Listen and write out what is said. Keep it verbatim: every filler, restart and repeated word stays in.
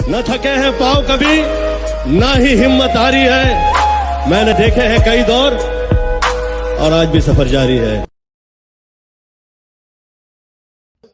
न थके हैं पाँव कभी, ना ही हिम्मत हारी है। मैंने देखे हैं कई दौर और आज भी सफर जारी है।